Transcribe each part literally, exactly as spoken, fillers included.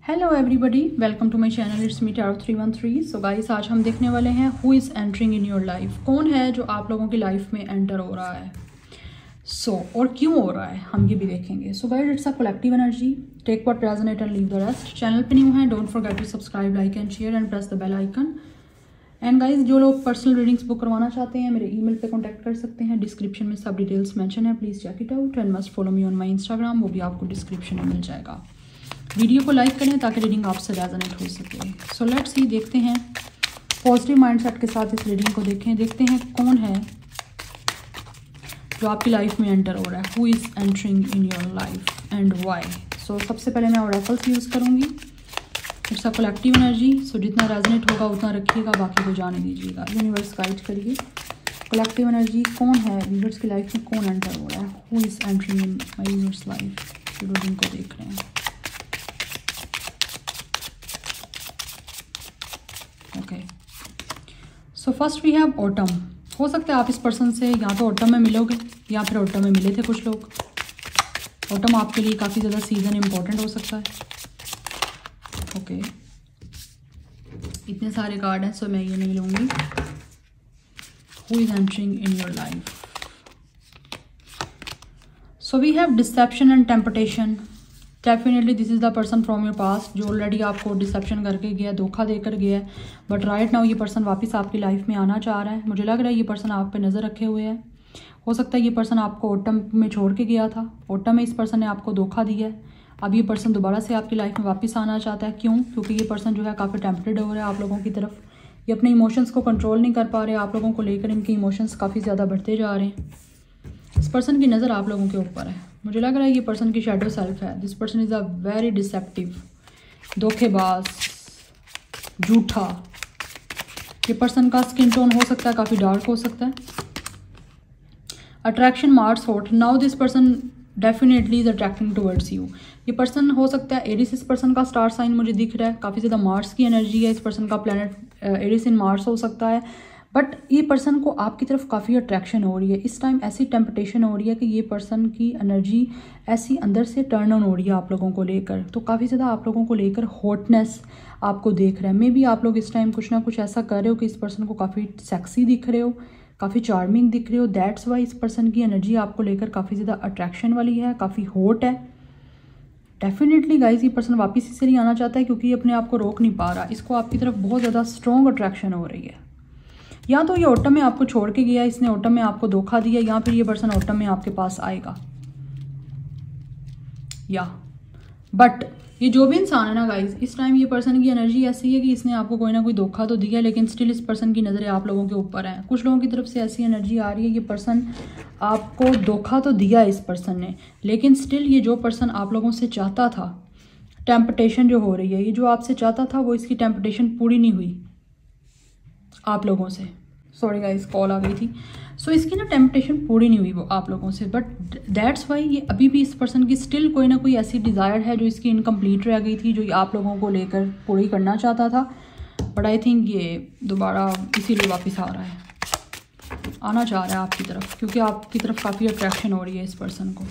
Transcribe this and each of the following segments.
Hello everybody, welcome to my channel. It's me tarot three one three. So guys, आज हम देखने वाले हैं who is entering in your life. कौन है जो आप लोगों की लाइफ में एंटर हो रहा है, सो so, और क्यों हो रहा है, हम ये भी देखेंगे। So guys, it's a collective energy. Take what resonate and leave the rest. Channel पे न्यू है, don't forget to subscribe, like and share and press the bell icon. And guys, जो लोग पर्सनल रीडिंग्स बुक करवाना चाहते हैं मेरे email पे contact कर सकते हैं। डिस्क्रिप्शन में सब डिटेल्स मेंशन है, please check it out and must follow me on my Instagram, वो भी आपको डिस्क्रिप्शन में मिल जाएगा। वीडियो को लाइक करें ताकि रीडिंग आपसे रेजोनेट हो सके। सो लेट्स सी, देखते हैं पॉजिटिव माइंडसेट के साथ इस रीडिंग को देखें। देखते हैं कौन है जो आपकी लाइफ में एंटर हो रहा है, who is entering in your life and why. So सबसे पहले मैं ओरेकल्स यूज़ करूँगी। It's a collective energy, so जितना रेजोनेट होगा उतना रखिएगा, बाकी को जाने दीजिएगा। यूनिवर्स गाइड करिए। कलेक्टिव एनर्जी, कौन है व्यूअर्स की लाइफ में, कौन एंटर हो रहा है, who is entering in my viewers life. Reading को देख रहे हैं। Okay, so first we have autumn. हो सकता है आप इस पर्सन से या तो ऑटम में मिलोगे या फिर ऑटम में मिले थे कुछ लोग। ऑटम आपके लिए काफ़ी ज़्यादा सीजन इम्पोर्टेंट हो सकता है। Okay okay. इतने सारे कार्ड हैं, सो मैं ये नहीं लूँगी। Who is entering in your life. So we have deception and temptation. Definitely this is the person from your past जो ऑलरेडी आपको डिसेप्शन करके गया, धोखा देकर गया है, बट राइट नाउ ये पर्सन वापस आपकी लाइफ में आना चाह रहा है। मुझे लग रहा है ये पर्सन आप पे नज़र रखे हुए है। हो सकता है ये पर्सन आपको ऑटम में छोड़ के गया था, ऑटम में इस पर्सन ने आपको धोखा दिया है। अब ये पर्सन दोबारा से आपकी लाइफ में वापस आना चाहता है। क्यों? क्योंकि ये पर्सन जो है काफ़ी टेम्पटेड हो रहा है आप लोगों की तरफ। ये अपने इमोशंस को कंट्रोल नहीं कर पा रहे, आप लोगों को लेकर इनके इमोशंस काफ़ी ज़्यादा बढ़ते जा रहे हैं। इस पर्सन की नज़र आप लोगों के ऊपर है। मुझे लग रहा है ये पर्सन की शैडो सेल्फ है। This person is a very deceptive, धोखेबाज, झूठा। ये पर्सन का स्किन टोन हो सकता है काफ़ी डार्क हो सकता है। Attraction Mars hot. Now this person definitely is attracting towards you. ये पर्सन हो सकता है एरिस, इस पर्सन का स्टार साइन मुझे दिख रहा है। काफ़ी ज़्यादा मार्स की एनर्जी है इस पर्सन का। प्लैनेट एरिस इन मार्स हो सकता है, बट ये पर्सन को आपकी तरफ काफ़ी अट्रैक्शन हो रही है इस टाइम। ऐसी टेम्पटेशन हो रही है कि ये पर्सन की एनर्जी ऐसी अंदर से टर्न ऑन हो रही है आप लोगों को लेकर। तो काफ़ी ज़्यादा आप लोगों को लेकर हॉटनेस आपको देख रहा है। मे बी आप लोग इस टाइम कुछ ना कुछ ऐसा कर रहे हो कि इस पर्सन को काफ़ी सेक्सी दिख रहे हो, काफ़ी चार्मिंग दिख रहे हो। दैट्स वाई इस पर्सन की एनर्जी आपको लेकर काफ़ी ज़्यादा अट्रैक्शन वाली है, काफ़ी हॉट है। डेफिनेटली गाइज, ये पर्सन वापस इसलिए आना चाहता है क्योंकि ये अपने आप को रोक नहीं पा रहा। इसको आपकी तरफ बहुत ज़्यादा स्ट्रॉन्ग अट्रैक्शन हो रही है। या तो ये ऑटम में आपको छोड़ के गया, इसने ऑटम में आपको धोखा दिया, या फिर ये पर्सन ऑटम में आपके पास आएगा। या बट ये जो भी इंसान है ना गाइज, इस टाइम ये पर्सन की एनर्जी ऐसी है कि इसने आपको कोई ना कोई धोखा तो दिया, लेकिन स्टिल इस पर्सन की नज़रें आप लोगों के ऊपर हैं। कुछ लोगों की तरफ से ऐसी एनर्जी आ रही है, ये पर्सन आपको धोखा तो दिया इस पर्सन ने, लेकिन स्टिल ये जो पर्सन आप लोगों से चाहता था, टेम्पटेशन जो हो रही है, ये जो आपसे चाहता था वो इसकी टेम्पटेशन पूरी नहीं हुई आप लोगों से। सॉरी गाइस, कॉल आ गई थी। सो so, इसकी ना टेम्पटेशन पूरी नहीं हुई वो आप लोगों से, बट दैट्स वाई ये अभी भी इस पर्सन की स्टिल कोई ना कोई ऐसी डिज़ायर है जो इसकी इनकम्प्लीट रह गई थी, जो आप लोगों को लेकर पूरी करना चाहता था। बट आई थिंक ये दोबारा इसीलिए वापस आ रहा है, आना चाह रहा है आपकी तरफ, क्योंकि आपकी तरफ काफ़ी अट्रैक्शन हो रही है इस पर्सन को।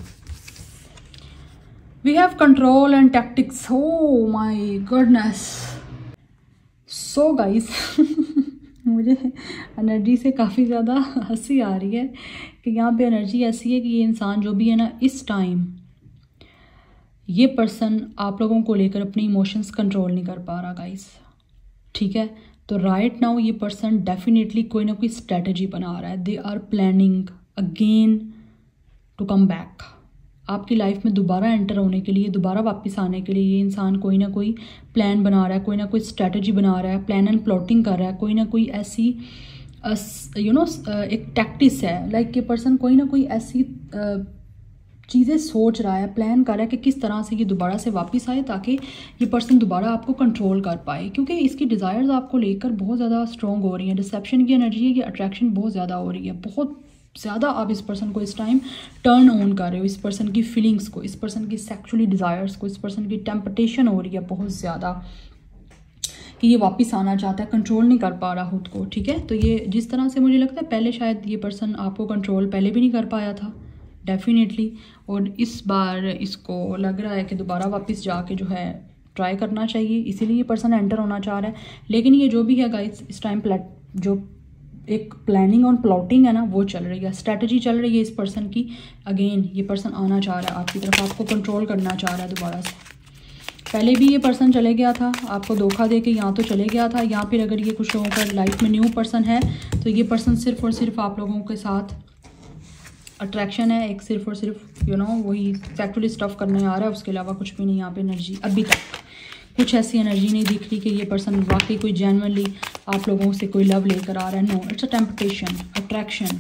We have control and tactics. Oh my goodness. So guys मुझे एनर्जी से काफ़ी ज़्यादा हंसी आ रही है कि यहाँ पे एनर्जी ऐसी है कि ये इंसान जो भी है ना, इस टाइम ये पर्सन आप लोगों को लेकर अपने इमोशंस कंट्रोल नहीं कर पा रहा गाइस, ठीक है। तो राइट नाउ ये पर्सन डेफिनेटली कोई ना कोई स्ट्रेटजी बना रहा है। They are planning again to come back. आपकी लाइफ में दोबारा एंटर होने के लिए, दोबारा वापस आने के लिए ये इंसान कोई ना कोई प्लान बना रहा है, कोई ना कोई स्ट्रेटजी बना रहा है, प्लान एंड प्लॉटिंग कर रहा है, कोई ना कोई ऐसी यू नो एक टैक्टिस है। लाइक ये पर्सन कोई ना कोई ऐसी चीज़ें सोच रहा है, प्लान कर रहा है कि किस तरह से ये दोबारा से वापस आए, ताकि ये पर्सन दोबारा आपको कंट्रोल कर पाए, क्योंकि इसकी डिज़ायर्स आपको लेकर बहुत ज़्यादा स्ट्रॉन्ग हो रही हैं। डिसेप्शन की एनर्जी है कि अट्रैक्शन बहुत ज़्यादा हो रही है, बहुत ज़्यादा आप इस पर्सन को इस टाइम टर्न ऑन कर रहे हो, इस पर्सन की फीलिंग्स को, इस पर्सन की सेक्सुअली डिज़ायर्स को, इस पर्सन की टेम्पटेशन हो रही है बहुत ज़्यादा कि ये वापस आना चाहता है, कंट्रोल नहीं कर पा रहा खुद को, ठीक है। तो ये जिस तरह से मुझे लगता है पहले शायद ये पर्सन आपको कंट्रोल पहले भी नहीं कर पाया था डेफिनेटली, और इस बार इसको लग रहा है कि दोबारा वापस जाके जो है ट्राई करना चाहिए, इसीलिए ये पर्सन एंटर होना चाह रहा है। लेकिन ये जो भी है गाइस, इस टाइम प्लेट जो एक प्लानिंग और प्लॉटिंग है ना, वो चल रही है, स्ट्रेटजी चल रही है इस पर्सन की। अगेन ये पर्सन आना चाह रहा है आपकी तरफ, आपको कंट्रोल करना चाह रहा है दोबारा से। पहले भी ये पर्सन चले गया था आपको धोखा दे के, यहाँ तो चले गया था, यहाँ फिर अगर ये कुछ लोगों का लाइफ में न्यू पर्सन है तो ये पर्सन सिर्फ और सिर्फ आप लोगों के साथ अट्रैक्शन है, एक सिर्फ और सिर्फ यू नो वही सेक्सुअली स्टफ करने आ रहा है, उसके अलावा कुछ भी नहीं। यहाँ पे एनर्जी अभी तक कुछ ऐसी एनर्जी नहीं दिख रही कि ये पर्सन वाकई कोई जेन्युइनली आप लोगों से कोई लव लेकर आ रहा है। No, it's a temptation, attraction,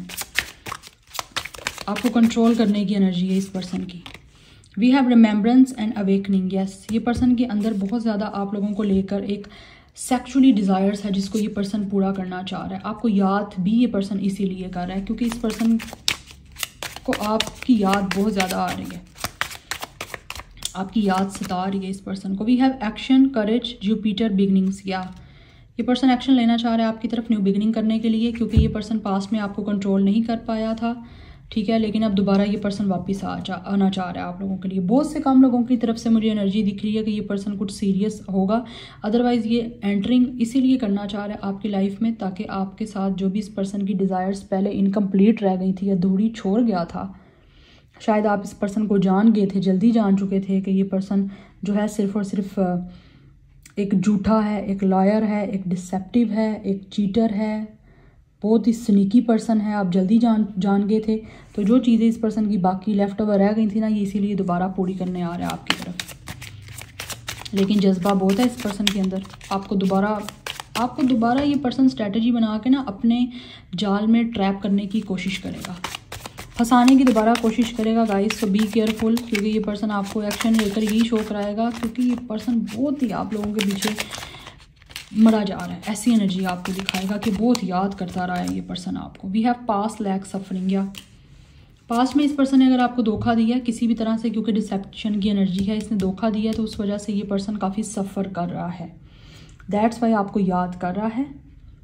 आपको कंट्रोल करने की एनर्जी है इस पर्सन की। We have remembrance and awakening, yes, ये पर्सन के अंदर बहुत ज़्यादा आप लोगों को लेकर एक सेक्सुअली डिज़ायर्स है जिसको ये पर्सन पूरा करना चाह रहा है। आपको याद भी ये पर्सन इसीलिए कर रहा है क्योंकि इस पर्सन को आपकी याद बहुत ज़्यादा आ रही है, आपकी याद सता रही है इस पर्सन को। We have action, courage, Jupiter, beginnings, या ये पर्सन एक्शन लेना चाह रहा है आपकी तरफ न्यू बिगनिंग करने के लिए, क्योंकि ये पर्सन पास्ट में आपको कंट्रोल नहीं कर पाया था, ठीक है, लेकिन अब दोबारा ये पर्सन वापस आ जा आना चाह रहा है आप लोगों के लिए। बहुत से कम लोगों की तरफ से मुझे एनर्जी दिख रही है कि ये पर्सन कुछ सीरियस होगा, अदरवाइज़ ये एंटरिंग इसीलिए करना चाह रहा है आपकी लाइफ में ताकि आपके साथ जो भी इस पर्सन की डिज़ायर्स पहले इनकम्प्लीट रह गई थी, अधूरी छोड़ गया था, शायद आप इस पर्सन को जान गए थे, जल्दी जान चुके थे कि ये पर्सन जो है सिर्फ और सिर्फ एक झूठा है, एक लॉयर है, एक डिसेप्टिव है, एक चीटर है, बहुत ही स्नीकी पर्सन है, आप जल्दी जान जान गए थे। तो जो चीज़ें इस पर्सन की बाकी लेफ्ट ओवर रह गई थी ना, ये इसीलिए दोबारा पूरी करने आ रहा है आपकी तरफ। लेकिन जज्बा बहुत है इस पर्सन के अंदर, आपको दोबारा आपको दोबारा ये पर्सन स्ट्रेटजी बना के ना अपने जाल में ट्रैप करने की कोशिश करेगा, फंसाने की दोबारा कोशिश करेगा गाइस। सो बी केयरफुल, क्योंकि ये पर्सन आपको एक्शन लेकर ही शो कराएगा, क्योंकि ये पर्सन बहुत ही आप लोगों के पीछे मरा जा रहा है, ऐसी एनर्जी आपको दिखाएगा कि बहुत याद करता रहा है ये पर्सन आपको। We have past lack suffering, या पास्ट में इस पर्सन ने अगर आपको धोखा दिया किसी भी तरह से, क्योंकि डिसेप्शन की एनर्जी है, इसने धोखा दिया तो उस वजह से ये पर्सन काफ़ी सफ़र कर रहा है, दैट्स वाई आपको याद कर रहा है।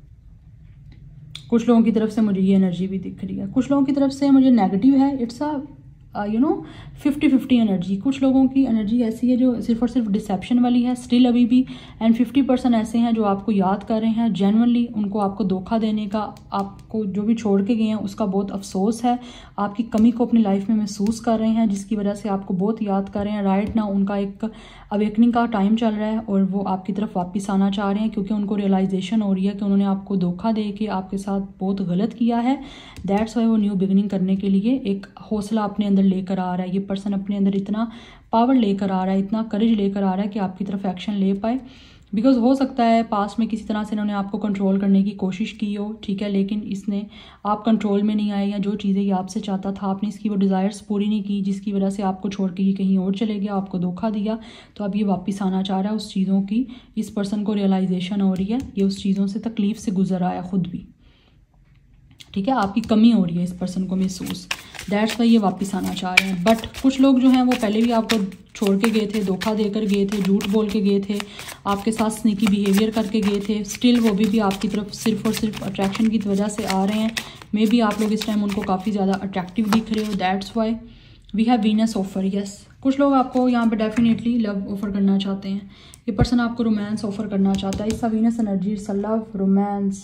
कुछ लोगों की तरफ से मुझे ये एनर्जी भी दिख रही है, कुछ लोगों की तरफ से मुझे नेगेटिव है, it's a you know fifty fifty energy. कुछ लोगों की एनर्जी ऐसी है जो सिर्फ और सिर्फ डिसेप्शन वाली है स्टिल अभी भी, एंड फिफ्टी परसेंट ऐसे हैं जो आपको याद कर रहे हैं जेन्युइनली, उनको आपको धोखा देने का, आपको जो भी छोड़ के गए हैं उसका बहुत अफसोस है, आपकी कमी को अपनी लाइफ में महसूस कर रहे हैं जिसकी वजह से आपको बहुत याद कर रहे हैं। राइट ना उनका एक अवेकनिंग का टाइम चल रहा है और वो आपकी तरफ वापस आना चाह रहे हैं, क्योंकि उनको रियलाइजेशन हो रही है कि उन्होंने आपको धोखा दे के आपके साथ बहुत गलत किया है। दैट्स वाई वो न्यू बिगनिंग करने के लिए एक हौसला अपने अंदर लेकर आ रहा है। ये पर्सन अपने अंदर इतना पावर लेकर आ रहा है, इतना करेज लेकर आ रहा है कि आपकी तरफ एक्शन ले पाए, बिकॉज हो सकता है पास्ट में किसी तरह से इन्होंने आपको कंट्रोल करने की कोशिश की हो, ठीक है, लेकिन इसने आप कंट्रोल में नहीं आए, या जो चीज़ें ये आपसे चाहता था आपने इसकी वो डिज़ायर्स पूरी नहीं की, जिसकी वजह से आपको छोड़ के ये कहीं और चले गया, आपको धोखा दिया। तो अब ये वापस आना चाह रहा है उस चीज़ों की, इस पर्सन को रियलाइजेशन हो रही है, ये उस चीज़ों से तकलीफ से गुजर आया खुद भी, ठीक है, आपकी कमी हो रही है इस पर्सन को महसूस, दैट्स वाई ये वापस आना चाह रहे हैं। बट कुछ लोग जो हैं वो पहले भी आपको छोड़ के गए थे, धोखा देकर गए थे, झूठ बोल के गए थे, आपके साथ स्नीकी बिहेवियर करके गए थे, स्टिल वो भी, भी आपकी तरफ सिर्फ और सिर्फ अट्रैक्शन की वजह से आ रहे हैं। मे बी आप लोग इस टाइम उनको काफ़ी ज़्यादा अट्रैक्टिव दिख रहे हो, that's why we have Venus offer, yes. कुछ लोग आपको यहाँ पे डेफिनेटली लव ऑफर करना चाहते हैं, ये पर्सन आपको रोमांस ऑफर करना चाहता है, इसका Venus energy, it's a love, romance,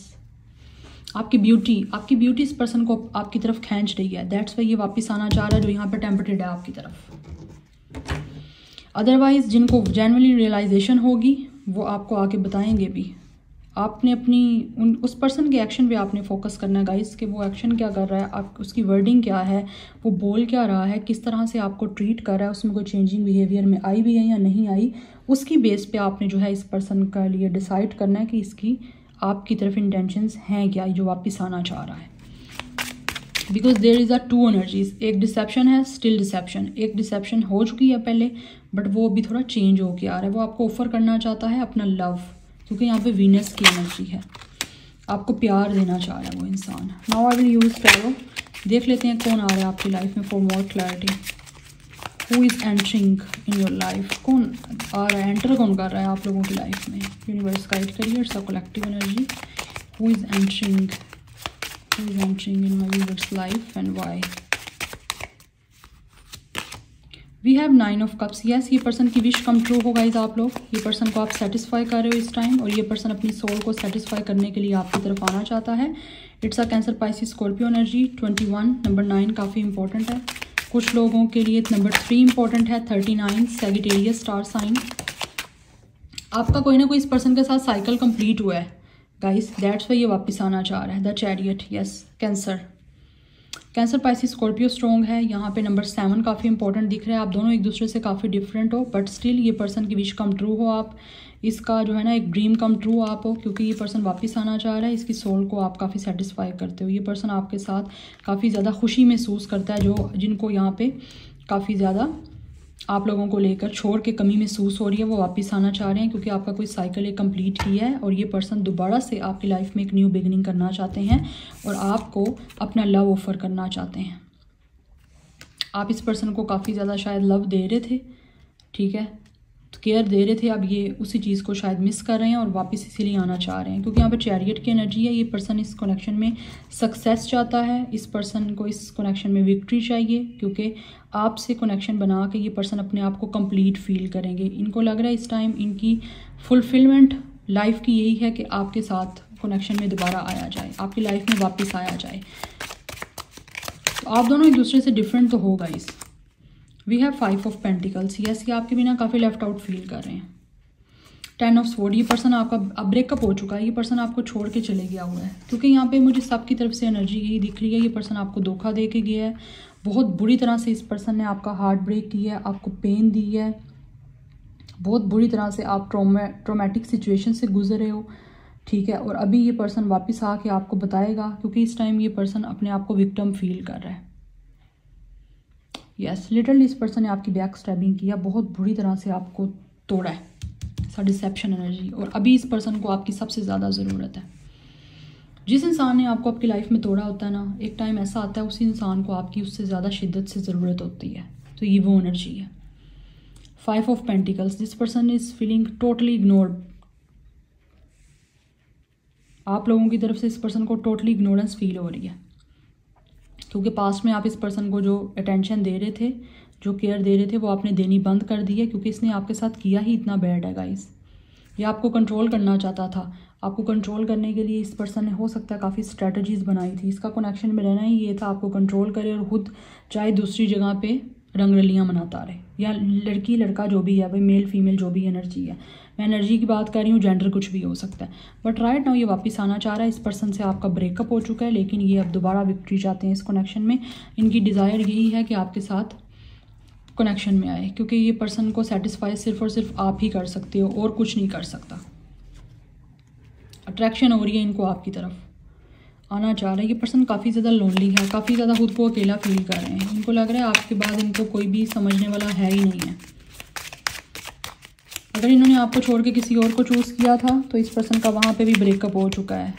आपकी ब्यूटी, आपकी ब्यूटी इस पर्सन को आपकी तरफ खींच रही है, दैट्स वाई ये वापस आना चाह रहा है जो यहाँ पे टेम्पटेड है आपकी तरफ। अदरवाइज जिनको जेन्युइनली रियलाइजेशन होगी वो आपको आके बताएंगे भी। आपने अपनी उन उस पर्सन के एक्शन पे आपने फोकस करना है गाइस, कि वो एक्शन क्या कर रहा है, आप उसकी वर्डिंग क्या है, वो बोल क्या रहा है, किस तरह से आपको ट्रीट कर रहा है, उसमें कोई चेंजिंग बिहेवियर में आई भी है या नहीं आई, उसकी बेस पे आपने जो है इस पर्सन के लिए डिसाइड करना है कि इसकी आपकी तरफ इंटेंशंस हैं क्या, जो वापस आना चाह रहा है। Because there is a two energies, एक डिसेप्शन है, स्टिल डिसेप्शन, एक डिसेप्शन हो चुकी है पहले बट वो अभी थोड़ा चेंज होके आ रहा है, वो आपको ऑफर करना चाहता है अपना लव, क्योंकि यहाँ पे वीनस की एनर्जी है, आपको प्यार देना चाह रहा है वो इंसान। Now I will use tarot, देख लेते हैं कौन आ रहा है आपकी लाइफ में for more clarity. Who is entering in your life, कौन आ रहा है, एंटर कौन कर रहा है आप लोगों की लाइफ में, यूनिवर्स गाइड करिए, it's a collective energy. Who is entering, who is entering in my viewers life and why. We have nine of cups. Yes, ये पर्सन की विश कम ट्रू हो गाइस। आप लोग ये पर्सन को आप सेटिस्फाई कर रहे हो इस टाइम, और ये पर्सन अपनी सोल को सेटिस्फाई करने के लिए आपकी तरफ आना चाहता है। It's a Cancer Pisces Scorpio energy. Twenty one number nine काफ़ी इंपॉर्टेंट है कुछ लोगों के लिए। नंबर थ्री इंपॉर्टेंट है। Thirty nine Sagittarius star sign. आपका कोई ना कोई इस पर्सन के साथ साइकिल कंप्लीट हुआ है गाइस, दैट्स वाई ये वापस आना चाह रहा है। The chariot. Yes, Cancer Cancer Pisces Scorpio strong है। यहाँ पे नंबर सेवन काफ़ी इंपॉर्टेंट दिख रहा है। आप दोनों एक दूसरे से काफ़ी डिफरेंट हो, बट स्टिल ये पर्सन की विश कम ट्रू हो। आप इसका जो है ना एक ड्रीम कम ट्रू आप हो, क्योंकि ये पर्सन वापस आना चाह रहा है। इसकी सोल को आप काफ़ी सेटिस्फाई करते हो। ये पर्सन आपके साथ काफ़ी ज़्यादा खुशी महसूस करता है, जो जिनको यहाँ पे काफ़ी ज़्यादा आप लोगों को लेकर छोड़ के कमी महसूस हो रही है, वो वापस आना चाह रहे हैं, क्योंकि आपका कोई साइकिल एक कंप्लीट किया है और ये पर्सन दोबारा से आपकी लाइफ में एक न्यू बिगिनिंग करना चाहते हैं और आपको अपना लव ऑफर करना चाहते हैं। आप इस पर्सन को काफ़ी ज़्यादा शायद लव दे रहे थे, ठीक है, केयर दे रहे थे, अब ये उसी चीज़ को शायद मिस कर रहे हैं और वापस इसीलिए आना चाह रहे हैं, क्योंकि यहाँ पर चैरियट की एनर्जी है। ये पर्सन इस कनेक्शन में सक्सेस चाहता है। इस पर्सन को इस कनेक्शन में विक्ट्री चाहिए, क्योंकि आपसे कनेक्शन बना के ये पर्सन अपने आप को कंप्लीट फील करेंगे। इनको लग रहा है इस टाइम इनकी फुलफिलमेंट लाइफ की यही है कि आपके साथ कनेक्शन में दोबारा आया जाए, आपकी लाइफ में वापस आया जाए। तो आप दोनों एक दूसरे से डिफरेंट तो हो guys. We have five of pentacles. Yes, ये आपके बिना काफ़ी लेफ्ट आउट फील कर रहे हैं। Ten of sword. ये पर्सन आपका अब ब्रेकअप हो चुका है। ये पर्सन आपको छोड़ के चले गया हुआ है, क्योंकि यहाँ पे मुझे सबकी तरफ से एनर्जी यही दिख रही है। ये पर्सन आपको धोखा दे के गया है, बहुत बुरी तरह से इस पर्सन ने आपका हार्ट ब्रेक किया है, आपको पेन दी है, बहुत बुरी तरह से आप ट्रोमा ट्रोमेटिक सिचुएशन से गुजरे हो, ठीक है। और अभी ये पर्सन वापस आके आपको बताएगा, क्योंकि इस टाइम ये पर्सन अपने आप को विक्टिम फील कर रहा है। यस, लिटरली इस पर्सन ने आपकी बैक स्टैबिंग किया, बहुत बुरी तरह से आपको तोड़ा है, डिसेप्शन एनर्जी। और अभी इस पर्सन को आपकी सबसे ज़्यादा ज़रूरत है। जिस इंसान ने आपको आपकी लाइफ में तोड़ा होता है ना, एक टाइम ऐसा आता है उसी इंसान को आपकी उससे ज़्यादा शिद्दत से ज़रूरत होती है, तो ये वो एनर्जी है। Five of pentacles. This person is feeling totally ignored. आप लोगों की तरफ से इस पर्सन को टोटली इग्नोरेंस फील हो रही है, क्योंकि पास्ट में आप इस पर्सन को जो अटेंशन दे रहे थे, जो केयर दे रहे थे, वो आपने देनी बंद कर दी है, क्योंकि इसने आपके साथ किया ही इतना बैड है गाइस। ये आपको कंट्रोल करना चाहता था। आपको कंट्रोल करने के लिए इस पर्सन ने हो सकता है काफ़ी स्ट्रेटजीज बनाई थी। इसका कनेक्शन में रहना ही ये था, आपको कंट्रोल करे और खुद चाहे दूसरी जगह पे रंगरलियाँ मनाता रहे, या लड़की लड़का जो भी है भाई, मेल फीमेल जो भी एनर्जी है, मैं एनर्जी की बात कर रही हूँ, जेंडर कुछ भी हो सकता है। बट राइट नाउ ये वापस आना चाह रहा है। इस पर्सन से आपका ब्रेकअप हो चुका है, लेकिन ये अब दोबारा विक्ट्री चाहते हैं इस कनेक्शन में। इनकी डिज़ायर यही है कि आपके साथ कनेक्शन में आए, क्योंकि ये पर्सन को सेटिस्फाई सिर्फ और सिर्फ आप ही कर सकते हो और कुछ नहीं कर सकता। अट्रैक्शन हो रही है इनको आपकी तरफ, आना चाह रहा है। ये पर्सन काफ़ी ज़्यादा लोनली है, काफ़ी ज़्यादा खुद को अकेला फील कर रहे हैं। इनको लग रहा है आपके बाद इनको कोई भी समझने वाला है ही नहीं है। अगर इन्होंने आपको छोड़ के किसी और को चूज़ किया था, तो इस पर्सन का वहाँ पे भी ब्रेकअप हो चुका है।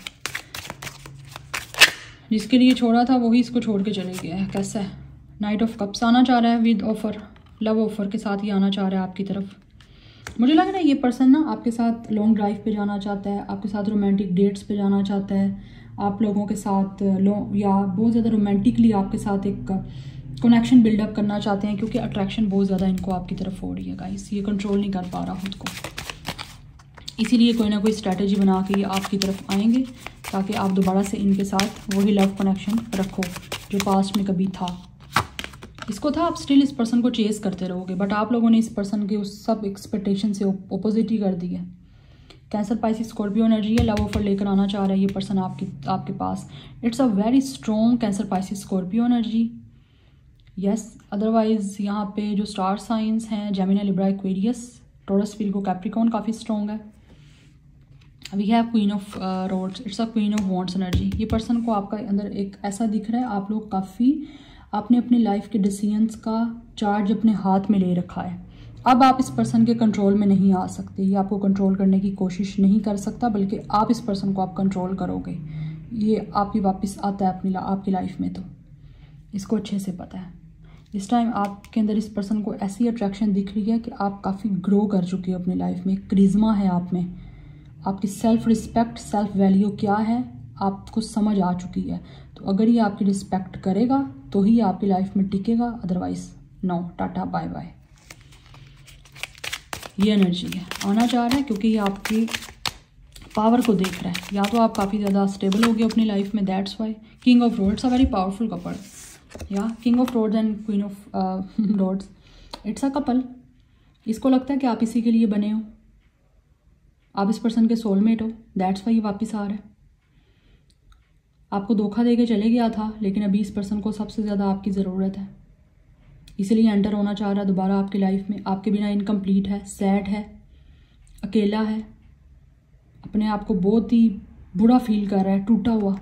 जिसके लिए छोड़ा था वही इसको छोड़ के चले गया है। कैसा है? Knight of cups. आना चाह रहा है विद ऑफर, लव ऑफर के साथ ही आना चाह रहा है आपकी तरफ। मुझे लग रहा है ये पर्सन ना आपके साथ लॉन्ग ड्राइव पे जाना चाहता है, आपके साथ रोमांटिक डेट्स पे जाना चाहता है, आप लोगों के साथ लॉन्ग या बहुत ज़्यादा रोमांटिकली आपके साथ एक कनेक्शन बिल्डअप करना चाहते हैं, क्योंकि अट्रैक्शन बहुत ज़्यादा इनको आपकी तरफ हो रही है गाइस। ये कंट्रोल नहीं कर पा रहा खुद को, इसीलिए कोई ना कोई स्ट्रैटेजी बना के ये आपकी तरफ आएंगे, ताकि आप दोबारा से इनके साथ वही लव कनेक्शन रखो जो पास्ट में कभी था। इसको था आप स्टिल इस पर्सन को चेस करते रहोगे, बट आप लोगों ने इस पर्सन के उस सब एक्सपेक्टेशन से ओपोजिट ही कर दी है। कैंसर पाइसिस स्कॉर्पियो एनर्जी है, लव ऑफर लेकर आना चाह रहा है ये पर्सन आपकी आपके पास। It's a very strong Cancer Pisces Scorpio energy. Yes, otherwise यहाँ पे जो स्टार साइंस हैं, Gemini, Libra, Aquarius, Taurus, Virgo, Capricorn काफ़ी स्ट्रॉन्ग है। We have queen of rods. It's a queen of wands energy. ये पर्सन को आपका अंदर एक ऐसा दिख रहा है, आप लोग काफ़ी आपने अपनी लाइफ के डिसीजंस का चार्ज अपने हाथ में ले रखा है। अब आप इस पर्सन के कंट्रोल में नहीं आ सकते, ये आपको कंट्रोल करने की कोशिश नहीं कर सकता, बल्कि आप इस पर्सन को आप कंट्रोल करोगे। ये आपकी वापस आता है अपनी आपकी लाइफ में, तो इसको अच्छे से पता है। इस टाइम आपके अंदर इस पर्सन को ऐसी अट्रैक्शन दिख रही है कि आप काफ़ी ग्रो कर चुके हो अपनी लाइफ में। क्रिज्मा है आप में, आपकी सेल्फ रिस्पेक्ट, सेल्फ वैल्यू क्या है आपको समझ आ चुकी है। तो अगर ये आपकी रिस्पेक्ट करेगा तो ही आपकी लाइफ में टिकेगा, otherwise no, tata bye bye. ये एनर्जी है, आना चाह रहा है क्योंकि ये आपकी पावर को देख रहा है। या तो आप काफ़ी ज़्यादा स्टेबल हो गए अपनी लाइफ में, that's why. King of rods a very powerful couple, या king of rods and queen of rods, it's a couple. इसको लगता है कि आप इसी के लिए बने हो, आप इस पर्सन के सोलमेट हो, दैट्स वाई ये वापस आ रहा है। आपको धोखा दे के चले गया था, लेकिन अभी इस पर्सन को सबसे ज़्यादा आपकी ज़रूरत है, इसलिए एंटर होना चाह रहा है दोबारा आपकी लाइफ में। आपके बिना इनकम्प्लीट है, सैड है, अकेला है, अपने आप को बहुत ही बुरा फील कर रहा है, टूटा हुआ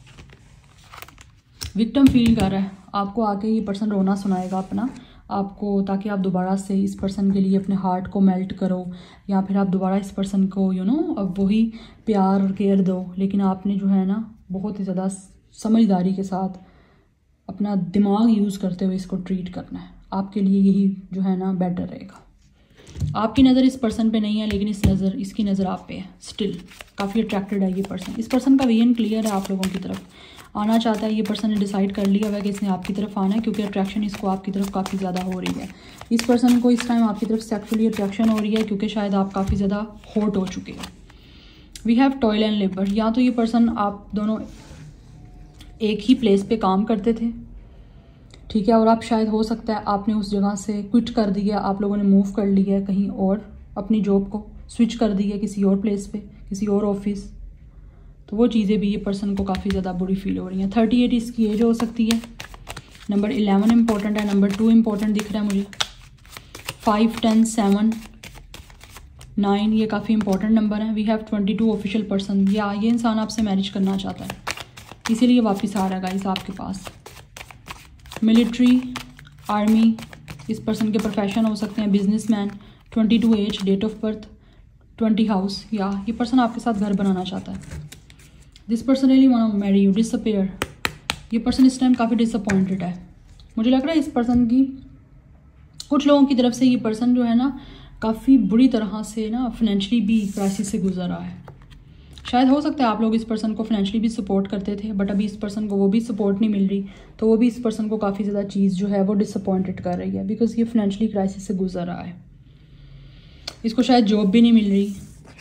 विक्टिम फील कर रहा है। आपको आके ये पर्सन रोना सुनाएगा अपना आपको, ताकि आप दोबारा से इस पर्सन के लिए अपने हार्ट को मेल्ट करो, या फिर आप दोबारा इस पर्सन को यू नो अब वही प्यार और केयर दो। लेकिन आपने जो है ना बहुत ही ज़्यादा समझदारी के साथ अपना दिमाग यूज़ करते हुए इसको ट्रीट करना है। आपके लिए यही जो है ना बेटर रहेगा। आपकी नज़र इस पर्सन पे नहीं है, लेकिन इस नज़र इसकी नज़र आप पे है। स्टिल काफ़ी अट्रैक्टेड है ये पर्सन। इस पर्सन का विजन क्लियर है, आप लोगों की तरफ आना चाहता है। ये पर्सन ने डिसाइड कर लिया हुआ कि इसने आपकी तरफ आना है, क्योंकि अट्रैक्शन इसको आपकी तरफ काफ़ी ज़्यादा हो रही है। इस पर्सन को इस टाइम आपकी तरफ सेक्सुअली अट्रैक्शन हो रही है, क्योंकि शायद आप काफ़ी ज़्यादा हॉट हो चुके हो। We have toil and labour, या तो ये पर्सन आप दोनों एक ही प्लेस पे काम करते थे, ठीक है, और आप शायद हो सकता है आपने उस जगह से क्विट कर दिया, आप लोगों ने मूव कर लिया है कहीं और, अपनी जॉब को स्विच कर दिया किसी और प्लेस पे, किसी और ऑफिस। तो वो चीज़ें भी ये पर्सन को काफ़ी ज़्यादा बुरी फील हो रही हैं। थर्टी एट इसकी एज हो सकती है। नंबर इलेवन इंपॉर्टेंट है, नंबर टू इंपॉर्टेंट दिख रहा है मुझे। फाइव, टेन, सेवन, नाइन ये काफ़ी इंपॉर्टेंट नंबर है। We have twenty two official person, या ये इंसान आपसे मैरिज करना चाहता है, इसीलिए वापस आ रहा है गाइस आपके पास। मिलिट्री, आर्मी, इस पर्सन के प्रोफेशन हो सकते हैं businessman. Twenty two age, date of birth, twenty house, या ये पर्सन आपके साथ घर बनाना चाहता है। This person really want to marry you, disappear, ये पर्सन इस टाइम काफ़ी डिसअपॉइंटेड है। मुझे लग रहा है इस पर्सन की कुछ लोगों की तरफ से ये पर्सन जो है ना काफ़ी बुरी तरह से ना फाइनेंशियली भी क्राइसिस से गुजर रहा है। शायद हो सकता है आप लोग इस पर्सन को फाइनेंशियली भी सपोर्ट करते थे, बट अभी इस पर्सन को वो भी सपोर्ट नहीं मिल रही, तो वो भी इस पर्सन को काफ़ी ज़्यादा चीज़ जो है वो डिसअपॉइंटेड कर रही है, बिकॉज ये फाइनेंशियली क्राइसिस से गुजर रहा है। इसको शायद जॉब भी नहीं मिल रही,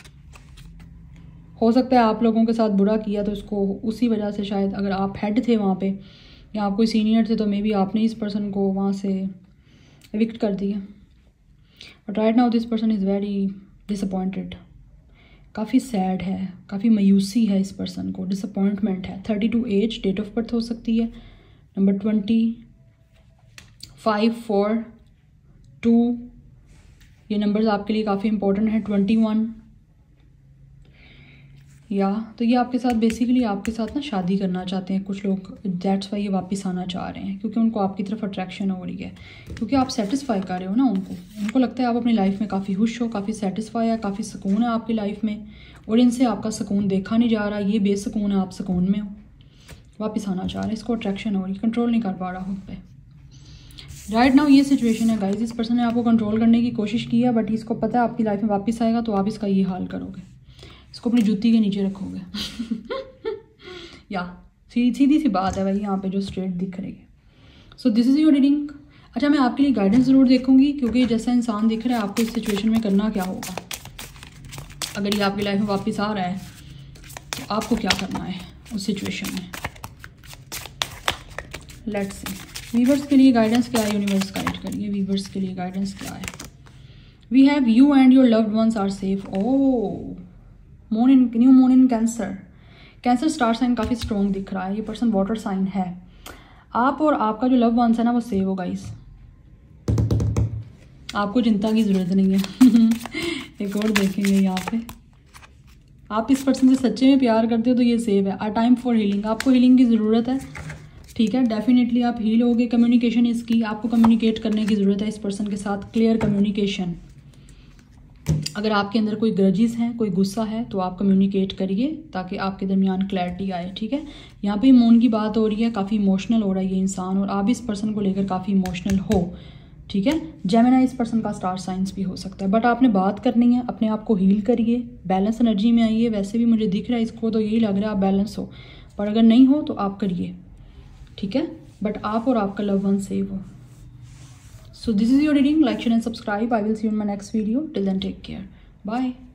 हो सकता है आप लोगों के साथ बुरा किया तो इसको उसी वजह से, शायद अगर आप हेड थे वहाँ पे या आप कोई सीनियर थे तो मे बी आपने इस पर्सन को वहाँ से एविक्ट कर दिया। But right now this person is very disappointed, काफ़ी सैड है, काफ़ी मायूसी है इस पर्सन को, डिसअपॉइंटमेंट है। Thirty two age, date of birth हो सकती है। Number twenty, five, four, two, ये नंबर्स आपके लिए काफ़ी इंपॉर्टेंट है। ट्वेंटी वन, या तो ये आपके साथ बेसिकली आपके साथ ना शादी करना चाहते हैं कुछ लोग, दैट्स वाई ये वापस आना चाह रहे हैं, क्योंकि उनको आपकी तरफ अट्रैक्शन हो रही है, क्योंकि आप सेटिस्फाई कर रहे हो ना उनको। उनको लगता है आप अपनी लाइफ में काफ़ी खुश हो, काफ़ी सेटिस्फाई है, काफ़ी सुकून है आपकी लाइफ में, और इनसे आपका सुकून देखा नहीं जा रहा, ये बेसुकून है, आप सुकून में हो, वापस आना चाह रहे हैं। इसको अट्रैक्शन हो रही, कंट्रोल नहीं कर पा रहा खुद पे। राइट नाउ ये सिचुएशन है गाइज, इस पर्सन ने आपको कंट्रोल करने की कोशिश की है, बट इसको पता है आपकी लाइफ में वापस आएगा तो आप इसका ये हाल करोगे, इसको अपनी जूती के नीचे रखोगे। या सीधी सीधी सी बात है भाई, यहाँ पे जो स्ट्रेट दिख रही है। So this is your reading. अच्छा, मैं आपके लिए गाइडेंस ज़रूर देखूंगी, क्योंकि जैसा इंसान दिख रहा है आपको इस सिचुएशन में करना क्या होगा। अगर ये आपकी लाइफ में वापस आ रहा है तो आपको क्या करना है उस सिचुएशन में। लेट्स सी वीवर्स के लिए गाइडेंस क्या है, यूनिवर्स गाइड करिए वीवर्स के लिए गाइडेंस क्या है। We have you and your loved ones are safe. Oh, moon in new moon in Cancer. Cancer star sign काफ़ी स्ट्रॉन्ग दिख रहा है, ये पर्सन वाटर साइन है। आप और आपका जो लव वंस है ना वो सेव होगा गाइस, आपको चिंता की ज़रूरत नहीं है। एक और देखेंगे यहाँ पे, आप इस पर्सन से सच्चे में प्यार करते हो तो ये सेव है। अ टाइम फॉर हीलिंग, आपको हीलिंग की ज़रूरत है, ठीक है, डेफिनेटली आप हील होगे। कम्युनिकेशन इसकी, आपको कम्युनिकेट करने की ज़रूरत है इस पर्सन के साथ, क्लियर कम्युनिकेशन। अगर आपके अंदर कोई ग्रजेस हैं, कोई गुस्सा है, तो आप कम्युनिकेट करिए ताकि आपके दरमियान क्लैरिटी आए, ठीक है। यहाँ पे मून की बात हो रही है, काफ़ी इमोशनल हो रहा है ये इंसान, और आप इस पर्सन को लेकर काफ़ी इमोशनल हो, ठीक है। जेमिनी इस पर्सन का स्टार साइंस भी हो सकता है, बट आपने बात करनी है, अपने आप को हील करिए, बैलेंस एनर्जी में आइए। वैसे भी मुझे दिख रहा है इसको तो यही लग रहा है आप बैलेंस हो, पर अगर नहीं हो तो आप करिए, ठीक है। बट आप और आपका लव वन सेव हो, So this is your reading. Like, share and subscribe. I will see you in my next video. Till then, take care. Bye.